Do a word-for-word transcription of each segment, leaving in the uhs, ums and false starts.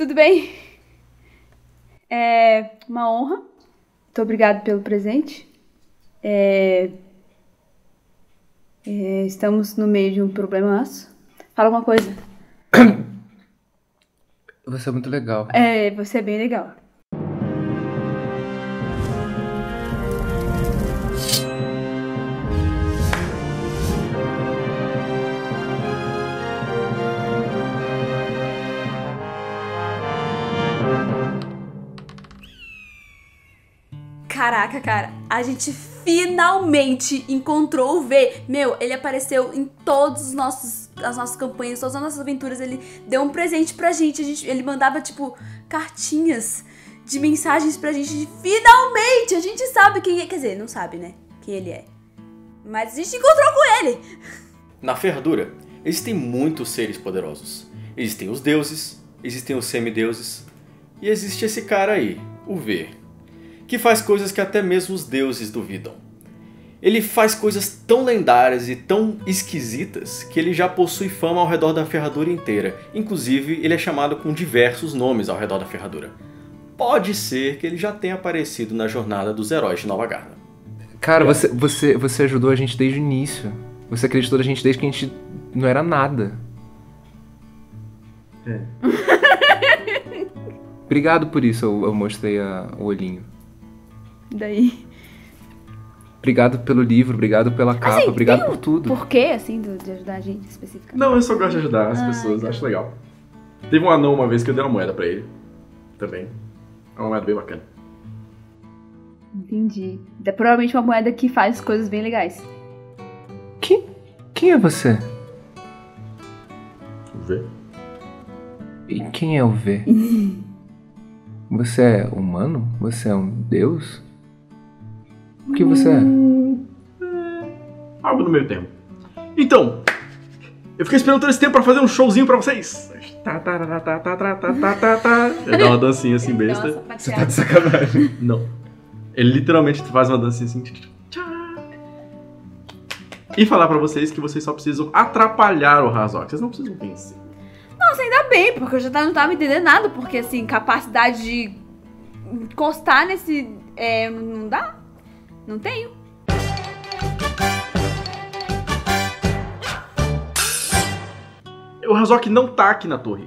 tudo bem? É uma honra. Muito obrigado pelo presente. É... É... Estamos no meio de um problemaço. Fala alguma coisa. Você é muito legal. É, você é bem legal. Caraca, cara, a gente finalmente encontrou o V. Meu, ele apareceu em todos os nossos, as nossas campanhas, todas as nossas aventuras. Ele deu um presente pra gente. A gente ele mandava, tipo, cartinhas de mensagens pra gente. De, finalmente! A gente sabe quem é. Quer dizer, não sabe, né? Quem ele é. Mas a gente encontrou com ele. Na Ferradura, existem muitos seres poderosos. Existem os deuses, existem os semideuses. E existe esse cara aí, o V, que faz coisas que até mesmo os deuses duvidam. Ele faz coisas tão lendárias e tão esquisitas que ele já possui fama ao redor da Ferradura inteira. Inclusive, ele é chamado com diversos nomes ao redor da Ferradura. Pode ser que ele já tenha aparecido na jornada dos heróis de Nova Garda. Cara, você, você, você ajudou a gente desde o início. Você acreditou na gente desde que a gente não era nada. É. Obrigado por isso, eu, eu mostrei a, o olhinho. Daí. Obrigado pelo livro, obrigado pela capa, assim, obrigado tem um por tudo. porquê, assim, do, de ajudar a gente especificamente? Não, eu só gosto de ajudar as Ah, pessoas, então. acho legal. Teve um anão uma vez que eu dei uma moeda pra ele. Também. É uma moeda bem bacana. Entendi. É provavelmente uma moeda que faz coisas bem legais. Que, quem é você? Vê? E quem é o V? Você é humano? Você é um deus? O que você é? Algo no meio termo. Então, eu fiquei esperando todo esse tempo pra fazer um showzinho pra vocês. Tá, tá, tá, tá, tá, tá, tá, tá, tá, tá. Ele dá uma dancinha assim besta. Nossa, Você tá de sacanagem. Não. Ele literalmente faz uma dancinha assim. Tchá. E falar pra vocês que vocês só precisam atrapalhar o Razok. Vocês não precisam vencer. Nossa, ainda bem, porque eu já não tava entendendo nada, porque assim, capacidade de encostar nesse. É, não dá? Não tenho. O Razok não tá aqui na torre.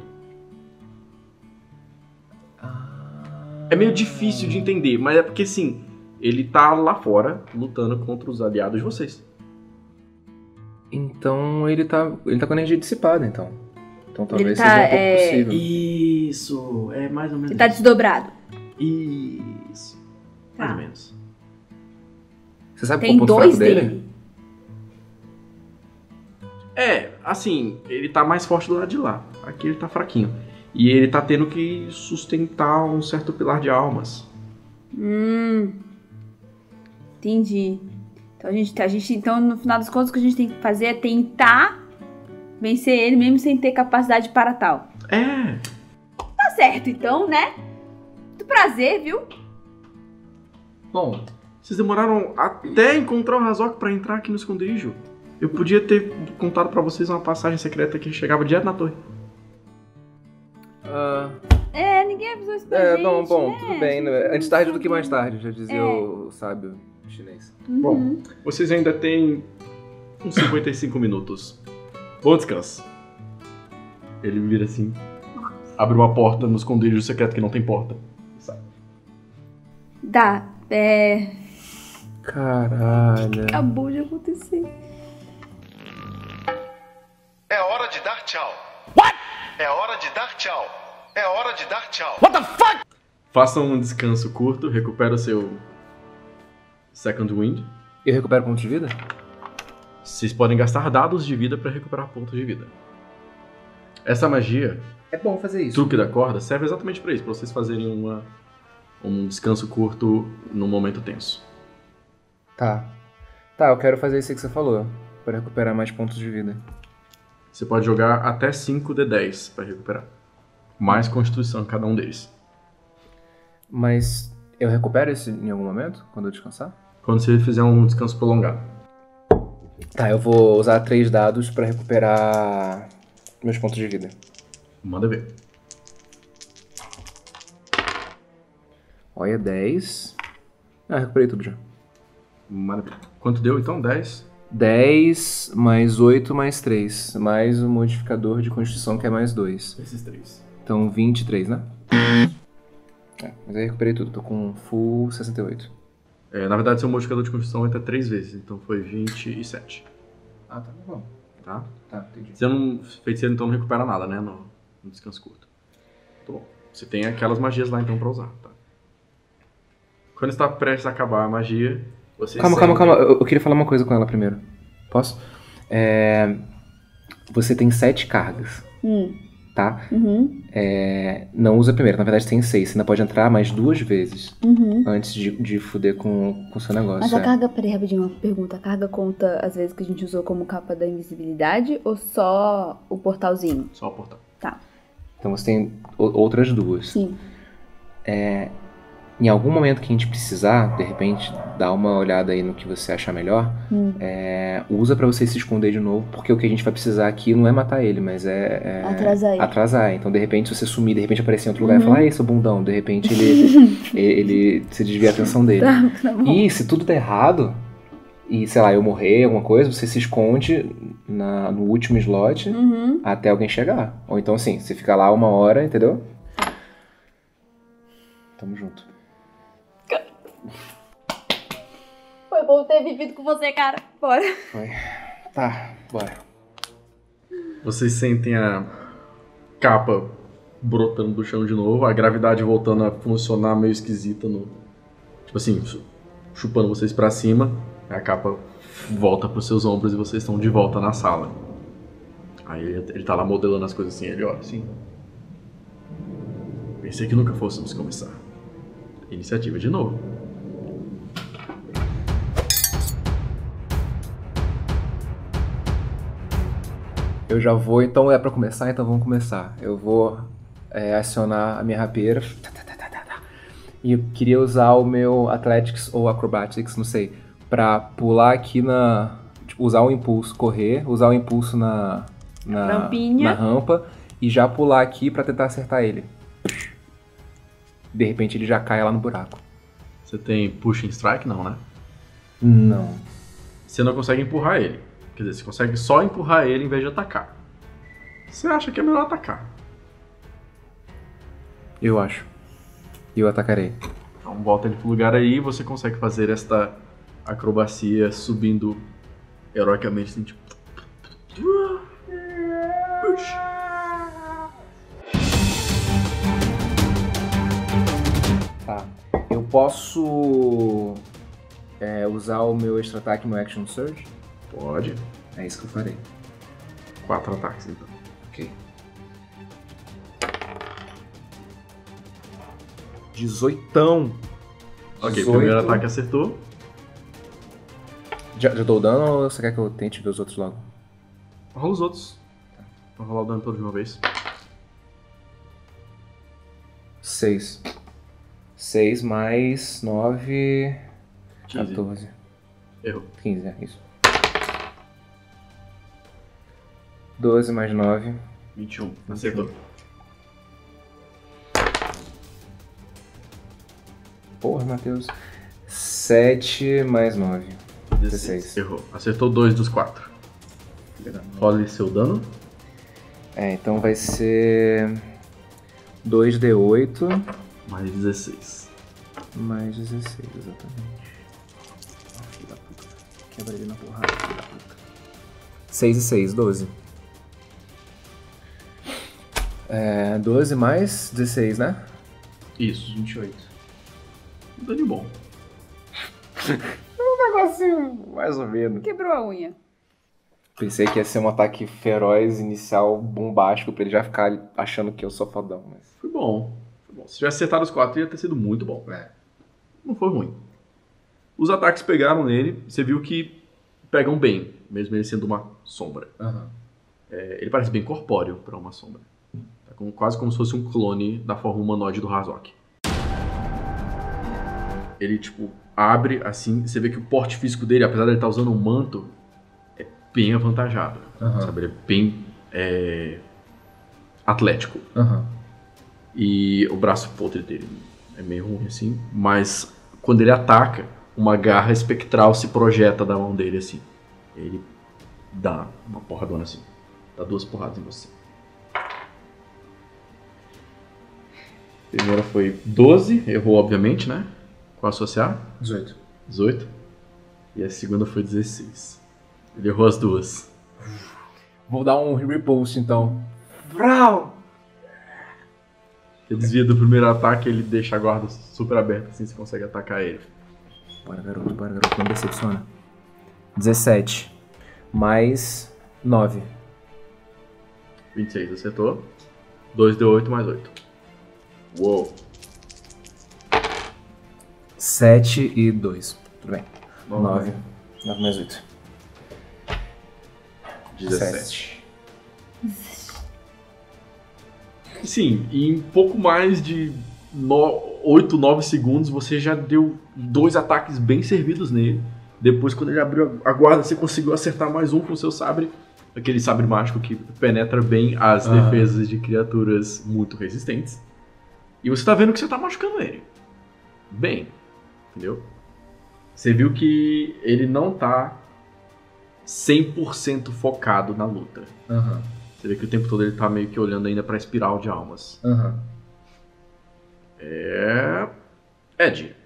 É meio difícil de entender, mas é porque sim, ele tá lá fora lutando contra os aliados de vocês. Então ele tá, ele tá com energia dissipada, então. Então talvez Ele tá, seja um pouco é, possível. Isso, é mais ou menos Ele tá isso. desdobrado. Isso, mais Tá. ou menos. Você sabe Tem qual é o ponto dois fraco dele? dele. É, assim, ele tá mais forte do lado de lá. Aqui ele tá fraquinho. E ele tá tendo que sustentar um certo pilar de almas. Hum. Entendi. Então a gente, a gente, então no final das contas o que a gente tem que fazer é tentar vencer ele mesmo sem ter capacidade para tal. É. Tá certo, então, né? Muito prazer, viu? Bom, vocês demoraram até encontrar o Razok pra entrar aqui no esconderijo. Eu podia ter contado pra vocês uma passagem secreta que chegava direto na torre. Ah, É, ninguém avisou isso pra é, gente, bom, bom, né? tudo bem. A gente Né? não Antes tarde do que sabia. mais tarde, já dizia É. o sábio chinês. Uhum. Bom, vocês ainda têm uns cinquenta e cinco minutos. Bom descanso. Ele vira assim, abre uma porta no esconderijo secreto que não tem porta. Sai. Dá, é... Caralho. Acabou de acontecer. É hora de dar tchau. What? É hora de dar tchau. É hora de dar tchau. What the fuck? Façam um descanso curto, recupera o seu Second Wind. Eu recupero pontos de vida? Vocês podem gastar dados de vida para recuperar pontos de vida. Essa magia, É bom fazer isso. truque da corda, serve exatamente para isso, para vocês fazerem uma, um descanso curto num momento tenso. Tá. Tá, eu quero fazer isso aí que você falou. Pra recuperar mais pontos de vida. Você pode jogar até cinco D dez para recuperar. Mais constituição em cada um deles. Mas eu recupero isso em algum momento? Quando eu descansar? Quando você fizer um descanso prolongado. Tá, eu vou usar três dados pra recuperar meus pontos de vida. Manda ver. Olha, dez. Ah, recuperei tudo já. Maravilha. Quanto deu então? dez? dez mais oito mais três. Mais o modificador de constituição que é mais dois. Esses três. Então vinte e três, né? É, mas aí recuperei tudo. Tô com full sessenta e oito. É, na verdade, seu modificador de constituição vai até três vezes. Então foi vinte e sete. Ah, tá bom. Tá? Tá, entendi. Você não... Feiticeiro então não recupera nada, né? No, no descanso curto. Tá bom. Você tem aquelas magias lá então pra usar, tá? Quando está prestes a acabar a magia, você Calma, sente... calma, calma. Eu, eu queria falar uma coisa com ela primeiro. Posso? É... Você tem sete cargas, Hum. tá? Uhum. É... Não usa a primeira, na verdade tem seis. Você ainda pode entrar mais duas vezes Uhum. antes de, de fuder com o seu negócio. Mas a é. carga, peraí, rapidinho, uma pergunta. A carga conta as vezes que a gente usou como capa da invisibilidade ou só o portalzinho? Só o portal. Tá, Então você tem o- outras duas. sim. Em algum momento que a gente precisar, de repente, dá uma olhada aí no que você achar melhor. Hum. É, usa pra você se esconder de novo, porque o que a gente vai precisar aqui não é matar ele, mas é... é Atrasar ele. Atrasar. Então, de repente, se você sumir, de repente aparecer em outro lugar e Uhum. falar, ei, seu bundão, de repente ele, ele, ele se desvia a atenção dele. Tá, tá bom. E se tudo der errado, e sei lá, eu morrer, alguma coisa, você se esconde na, no último slot Uhum. até alguém chegar. Ou então, assim, você fica lá uma hora, entendeu? Tamo junto. Foi bom ter vivido com você, cara. Bora. Foi. Tá, bora. Vocês sentem a capa brotando do chão de novo, a gravidade voltando a funcionar meio esquisita no... Tipo assim, chu- chupando vocês pra cima, a capa volta pros seus ombros e vocês estão de volta na sala. Aí ele, ele tá lá modelando as coisas assim, ele olha assim. Pensei que nunca fôssemos começar. Iniciativa de novo. Eu já vou, então é pra começar, então vamos começar. Eu vou é, acionar a minha rapeira. Tá, tá, tá, tá, tá, tá. E eu queria usar o meu Athletics ou Acrobatics, não sei, pra pular aqui na... Tipo, usar o impulso, correr, usar o impulso na... Na Rampinha. na rampa e já pular aqui pra tentar acertar ele. De repente ele já cai lá no buraco. Você tem pushing strike? Não, né? Não. Você não consegue empurrar ele. Quer dizer, você consegue só empurrar ele em vez de atacar. Você acha que é melhor atacar. Eu acho. E eu atacarei. Então bota ele pro lugar aí e você consegue fazer esta acrobacia subindo heroicamente assim, tipo... Push. Tá. Eu posso é, usar o meu extra ataque no Action Surge? Pode. É isso que eu farei. Quatro ataques então. Ok. dezoitão. Ok, dezoito. primeiro ataque acertou. Já, já dou o dano ou você quer que eu tente ver os outros logo? Rola os outros. Vou rolar o dano todo de uma vez. seis. seis mais nove... quinze. quatorze. Errou. quinze, é isso. doze mais nove... vinte e um. Acertou. Porra, Matheus. sete mais nove. dezesseis. Errou. Acertou dois dos quatro. Role seu dano. É, então vai ser... dois d oito Mais dezesseis. mais dezesseis, exatamente. Ah, filho da puta. Quebra ele na porrada, filho da puta. seis e seis, doze. É, doze mais dezesseis, né? Isso. vinte e oito. Dano bom. Um negocinho mais ou menos. Quebrou a unha. Pensei que ia ser um ataque feroz, inicial, bombástico, pra ele já ficar achando que eu sou fodão, mas... Foi bom. Foi bom. Se tivesse acertado os quatro, ia ter sido muito bom. É. Não foi ruim. Os ataques pegaram nele. Você viu que pegam bem, mesmo ele sendo uma sombra. Aham. É, ele parece bem corpóreo pra uma sombra. Tá como- quase como se fosse um clone da forma humanoide do Razok. Ele, tipo, abre assim. Você vê que o porte físico dele, apesar de ele estar usando um manto, é bem avantajado. Aham. Sabe? Ele é bem é, atlético. Aham. E o braço podre dele É meio ruim assim. Mas quando ele ataca, uma garra espectral se projeta da mão dele assim. Ele dá uma porradona assim. Dá duas porradas em você. A primeira foi doze, errou obviamente, né? Qual associar? dezoito. dezoito. E a segunda foi dezesseis. Ele errou as duas. Vou dar um repulse então. Vrau! Ele desvia do primeiro ataque, ele deixa a guarda super aberta, assim você consegue atacar ele. Bora, garoto, bora, garoto, não decepciona. dezessete. Mais nove. vinte e seis, acertou. dois deu oito mais oito. Uou. sete e dois. Tudo bem. nove. nove. nove mais oito. dezessete. Sim, em pouco mais de oito, nove segundos você já deu dois ataques bem servidos nele. Depois, quando ele abriu a guarda, você conseguiu acertar mais um com o seu sabre. Aquele sabre mágico que penetra bem as Ah. defesas de criaturas muito resistentes. E você tá vendo que você tá machucando ele. Bem, entendeu? Você viu que ele não tá cem por cento focado na luta. Aham. Você vê que o tempo todo ele tá meio que olhando ainda pra espiral de almas. Aham. É... Ed.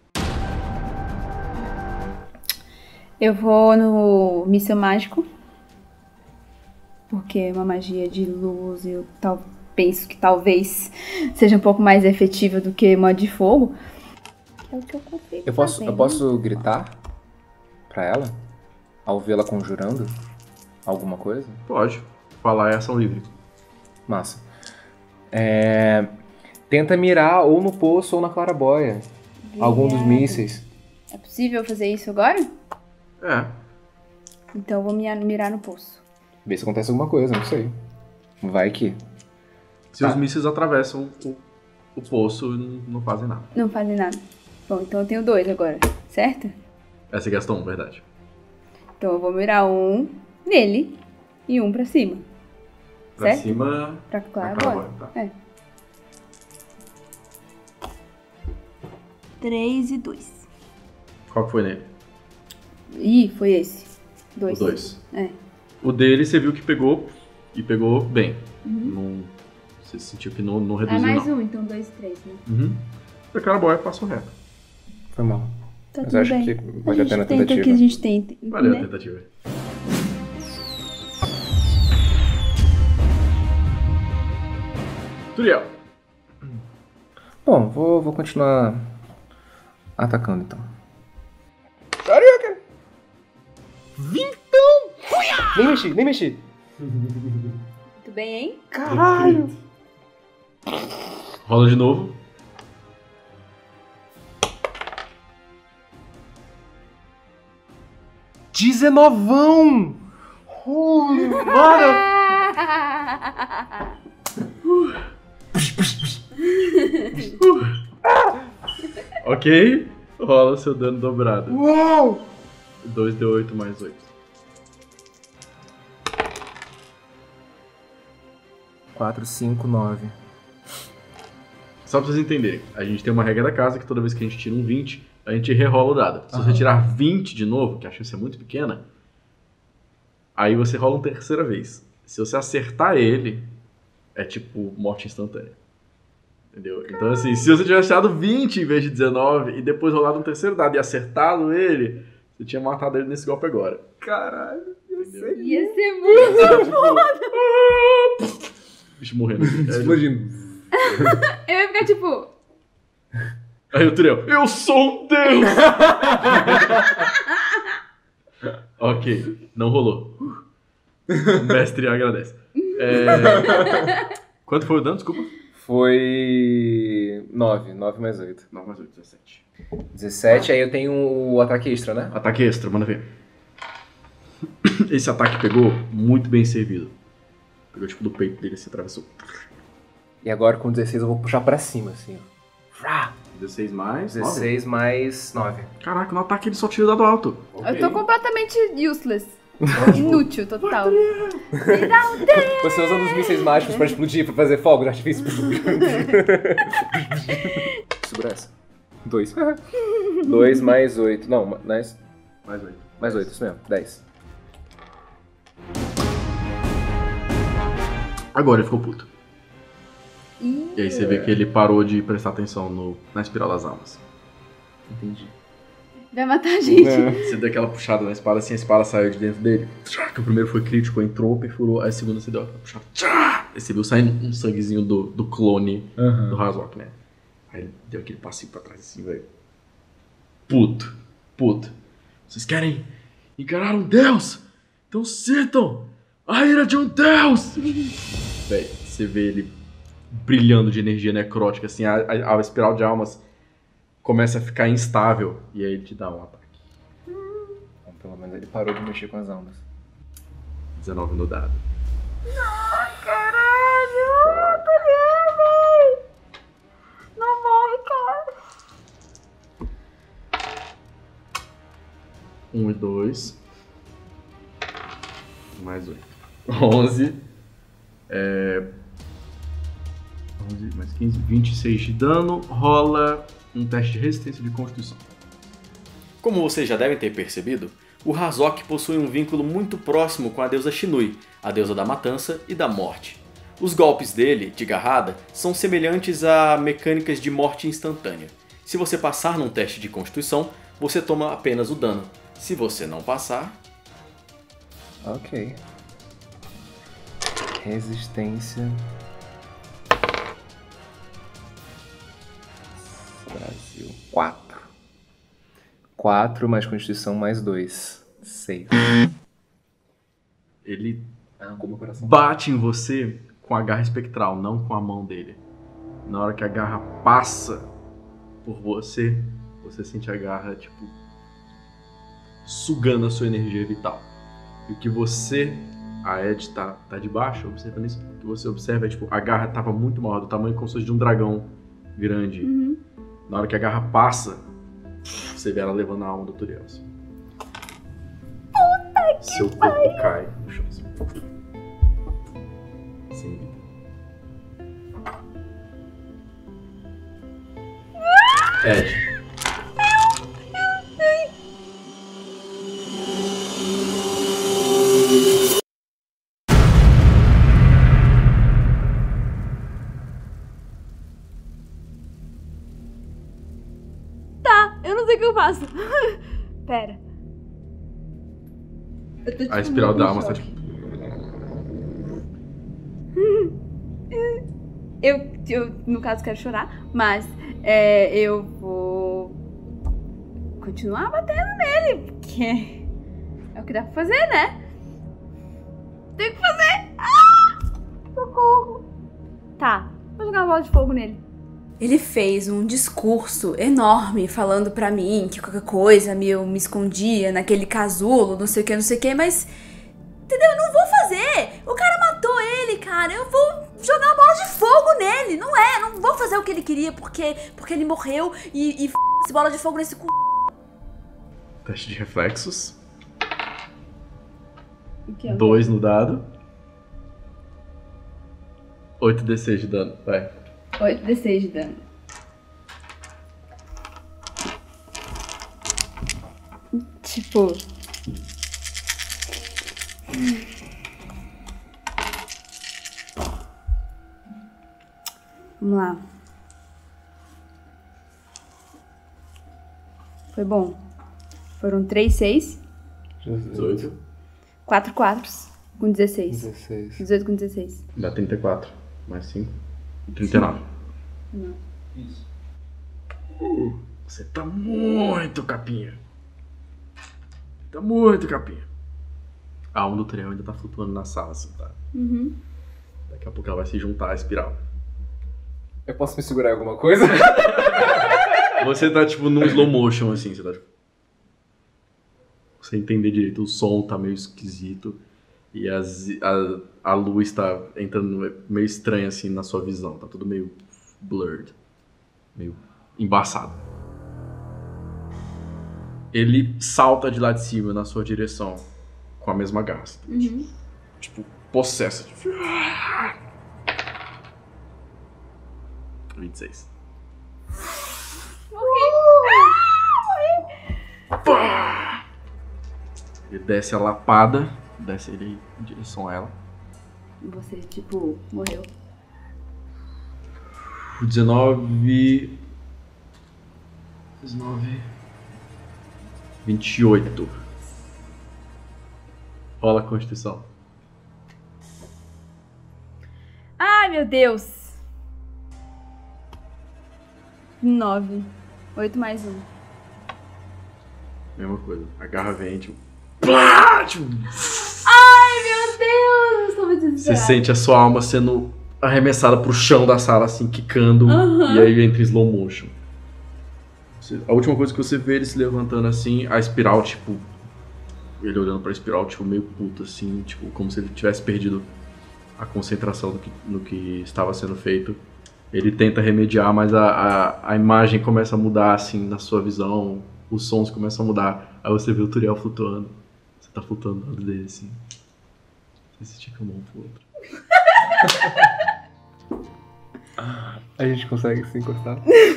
Eu vou no míssil mágico. Porque é uma magia de luz e eu tal, penso que talvez seja um pouco mais efetiva do que uma de fogo. É o que eu consigo Eu posso, fazer, eu né? posso gritar pra ela? Ao vê-la conjurando? Alguma coisa? Pode. Falar é ação livre. Massa. É... Tenta mirar ou no poço ou na clarabóia. Algum dos Viado. mísseis. É possível fazer isso agora? É. Então eu vou mi- mirar no poço. Vê se acontece alguma coisa, não sei. Vai que. Seus Tá. mísseis atravessam o, o poço e não, não fazem nada. Não fazem nada. Bom, então eu tenho dois agora, certo? É, você gastou um, verdade. Então eu vou mirar um nele e um pra cima. Pra Certo? cima... Pra pra claro clarabóia, agora. tá. É. Três e dois. Qual que foi nele? Ih, foi esse. Dois. O dois. É. O dele você viu que pegou e pegou bem. Não, você sentiu que não, não Ah, reduziu, mais não. um, então dois e três, né? Uhum. Pra clarabóia passou reto. Foi mal. Tá Mas tudo acho bem. que vale a gente pena a tenta o tentativa. que a gente tenta. Valeu a né? tentativa. Turiel. Bom, vou, vou continuar atacando então. Shoryuken! Vintão! Nem mexi, nem mexi. Muito bem, hein? Caralho! Rola de novo. Dezenovão! Holy, mano! Ok. Rola seu dano dobrado. Uou! dois D oito mais oito. quatro, cinco, nove. Só pra vocês entenderem, a gente tem uma regra da casa que toda vez que a gente tira um vinte, a gente rerola o dado. Se você Aham. tirar vinte de novo, que a chance é muito pequena, aí você rola uma terceira vez. Se você acertar ele, é tipo morte instantânea. Entendeu? Então assim, se você tivesse tirado vinte em vez de dezenove e depois rolado um terceiro dado e acertado ele, você tinha matado ele nesse golpe agora. Caralho, eu Entendeu? sei. Ia ser muito. Bicho morrendo. Aí, Explodindo. Eu ia ficar tipo. aí o Turiel, eu sou um deus! Ok, não rolou. O mestre agradece. É... Quanto foi o dano, desculpa? Foi nove, nove mais oito. nove mais oito, dezessete. dezessete, aí eu tenho o ataque extra, né? Ataque extra, manda ver. Esse ataque pegou muito bem servido. Pegou tipo do peito dele, se atravessou. E agora com dezesseis eu vou puxar pra cima, assim, ó. Frá! dezesseis mais dezesseis mais nove. Caraca, no ataque ele só tira o dado alto. Eu tô completamente useless. Inútil, total. Você usando os mísseis mágicos pra explodir, pra fazer fogo de artifício. segura essa. Dois. Dois mais oito. Não, mais... Mais oito. Mais oito, isso mesmo. Dez. Agora ele ficou puto. E aí você vê que ele parou de prestar atenção no, na espiral das almas. Entendi. Vai matar a gente. É. Você deu aquela puxada na espada, assim, a espada saiu de dentro dele. Que o primeiro foi crítico, entrou, perfurou. Aí a segunda você deu aquela puxada. Aí você viu saindo um sanguezinho do, do clone Uhum. do Razok, né? Aí ele deu aquele passinho pra trás assim, velho. Puto, puto. Vocês querem encarar um deus? Então sintam a ira de um deus! Véi, você vê ele brilhando de energia necrótica, assim, a, a, a espiral de almas começa a ficar instável e aí ele te dá um ataque. Então, pelo menos ele parou de mexer com as almas. dezenove no dado. Caralho, cadê, não morre, cara. um e dois. Mais oito. onze. É... onze mais quinze, vinte e seis de dano. Rola um teste de resistência de constituição. Como vocês já devem ter percebido, o Razok possui um vínculo muito próximo com a deusa Shinui, a deusa da matança e da morte. Os golpes dele, de garrada, são semelhantes a mecânicas de morte instantânea. Se você passar num teste de constituição, você toma apenas o dano. Se você não passar... Ok. Resistência. Brasil. Quatro. Quatro mais constituição mais dois. Seis. Ele Ah, como o coração. bate em você com a garra espectral, não com a mão dele. Na hora que a garra passa por você, você sente a garra, tipo, sugando a sua energia vital. E o que você, a Ed, tá, tá de baixo, observando isso, o que você observa é, tipo, a garra tava muito maior, do tamanho como se fosse de um dragão grande. Uhum. Na hora que a garra passa, você vê ela levando a alma do Turielson. Puta que Seu corpo pariu. Cai no chão. Assim. Sem vida. Ed. Tá, eu não sei o que eu faço. Pera. Eu tô, tipo, A espiral muito da em alma tá choque. tipo. Eu, eu, no caso, quero chorar, mas é, eu vou continuar batendo nele, porque é o que dá pra fazer, né? Tem que fazer! Ah! Socorro! Tá, vou jogar uma bola de fogo nele. Ele fez um discurso enorme falando pra mim que qualquer coisa me, eu me escondia naquele casulo, não sei o que, não sei o que, mas... Entendeu? Eu não vou fazer! O cara matou ele, cara! Eu vou jogar uma bola de fogo nele! Não é! Não vou fazer o que ele queria porque, porque ele morreu e, e f*** essa bola de fogo nesse cu... Teste de reflexos. O que é? Dois no dado. oito d seis de dano. Vai. oito d seis de dano. Tipo... Vamos lá. Foi bom. Foram três, seis. dezoito. quatro, quatro. Com dezesseis. dezesseis. dezoito com dezesseis. Dá trinta e quatro. Mais cinco. trinta e nove. Não. Isso. Uh, você tá muito capinha. Tá muito capinha. A alma do Turiel ainda tá flutuando na sala, assim, tá? Uhum. Daqui a pouco ela vai se juntar à espiral. Eu posso me segurar em alguma coisa? Você tá, tipo, num slow motion, assim, você tá, tipo... Você entender direito, o som tá meio esquisito. E as, a, a luz tá entrando meio estranha, assim, na sua visão. Tá tudo meio blurred. Meio embaçado. Ele salta de lá de cima na sua direção. Com a mesma garra. Uhum. Tipo, possessa. Tipo... vinte e seis. Ele desce a lapada, desce ele em direção a ela. Você, tipo, morreu. dezenove... dezenove... vinte e oito. Rola a Constituição. Ai, meu Deus. Nove. Oito mais um. Mesma coisa. A garra vem, tipo... Plá! Tipo, Ai, meu Deus. Eu estou muito você desesperada. sente a sua alma sendo arremessada pro chão da sala, assim, quicando. Aham. E aí entra em slow motion. Você- A última coisa que você vê ele se levantando assim, a espiral, tipo... Ele olhando pra espiral, tipo, meio puto, assim, tipo, como se ele tivesse perdido a concentração no que, no que estava sendo feito. Ele tenta remediar, mas a, a, a imagem começa a mudar, assim, na sua visão. Os sons começam a mudar. Aí você vê o Turiel flutuando. Você tá flutuando do lado dele, assim. Você estica a mão pro outro. A gente consegue se encostar.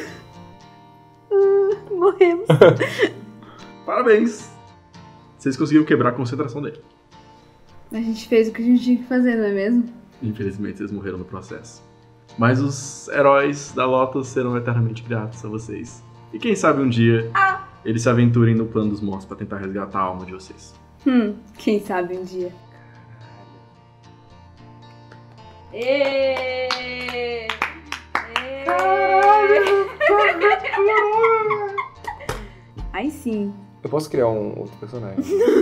Morremos. Parabéns! Vocês conseguiram quebrar a concentração dele. A gente fez o que a gente tinha que fazer, não é mesmo? Infelizmente, vocês morreram no processo. Mas os heróis da Lotus serão eternamente gratos a vocês. E quem sabe um dia eles se aventurem no plano dos mortos pra tentar resgatar a alma de vocês. Hum, quem sabe um dia. Êêêê! Aí sim. Eu posso criar um outro personagem.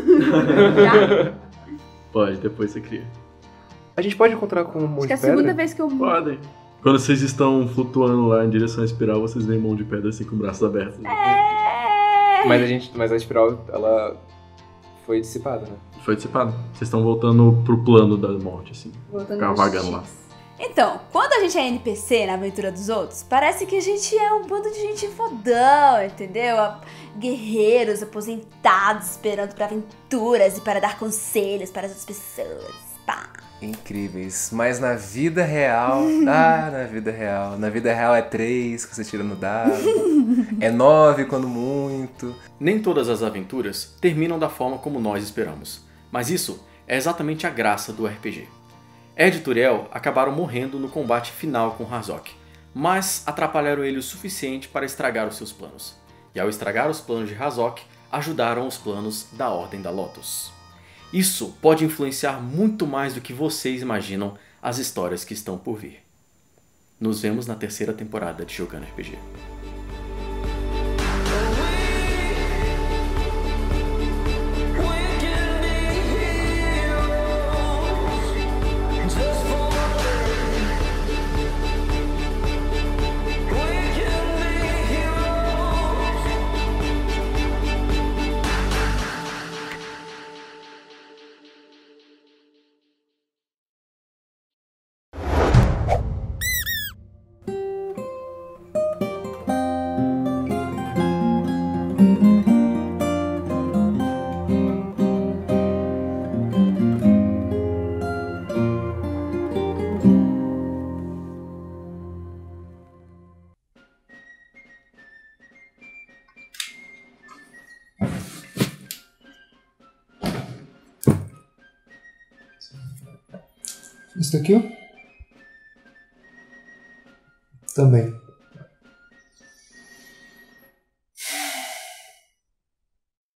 Já? Pode, depois você cria. A gente pode encontrar com um monte Acho que é a de pedra? segunda vez que eu... Podem. Quando vocês estão flutuando lá em direção à espiral, vocês veem mão de pedra assim com braços abertos. É... Mas a, gente, mas a espiral, ela foi dissipada, né? Foi dissipado. Vocês estão voltando pro plano da morte, assim. Voltando Ficar aos vagando X. lá. Então, quando a gente é N P C na aventura dos outros, parece que a gente é um bando de gente fodão, entendeu? A- Guerreiros aposentados esperando pra aventuras e para dar conselhos para as outras pessoas. Pá. Incríveis. Mas na vida real... ah, na vida real. Na vida real é três que você tira no dado. É nove quando muito. Nem todas as aventuras terminam da forma como nós esperamos, mas isso é exatamente a graça do R P G. Ed e Turiel acabaram morrendo no combate final com Razok, mas atrapalharam ele o suficiente para estragar os seus planos. E ao estragar os planos de Razok, ajudaram os planos da Ordem da Lotus. Isso pode influenciar muito mais do que vocês imaginam as histórias que estão por vir. Nos vemos na terceira temporada de Jogando R P G. Isso daqui, ó. Também.